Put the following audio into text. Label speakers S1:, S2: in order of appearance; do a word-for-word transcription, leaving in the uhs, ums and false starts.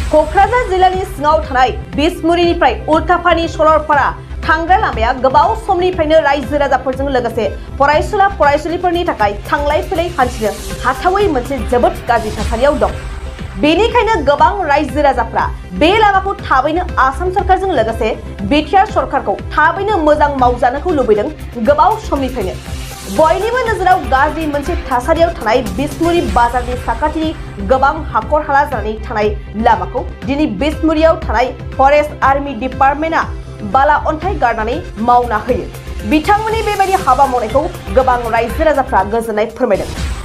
S1: क'क्राझार जिल्लानि सिङाव थानाय बिसमुरिनिफ्राय उल्टाफानि सरलपारा थांग्रा लामाया गोबाव समनिफ्रायनो रायजो राजाफोरजों लोगोसे फरायसुला फरायसुलिफोरनि थाखाय थांलाय फैलाय हान्थिनो हाथावै मोनसे जोबोद गाज्रि थासारियाव दं। बेनिखायनो गोबां रायजो राजाफ्रा बे लामाखौ थाबैनो आसाम सरकारजों लोगोसे बिटिआर सरकारखौ थाबैनो मोजां मावजानोखौ लुबैदों। गोबाव समनिफ्रायनो बयनिबो नोजोराव गाज्रि मोनसे थासारियाव थानाय बिसमुरि बाजारनि साखाथिनि गोबां हाखर हाला जानानै थानाय लामाखौ दिनै बिसमुरियाव थानाय फरेस्ट आर्मी डिपार्टमेन्टआ बाला अन्थाइ गारनानै मावना होयो। बिथांमोननि बेबायदि हाबा मावनायखौ गोबां रायजो राजाफ्रा गोजोननाय फोरमायदों।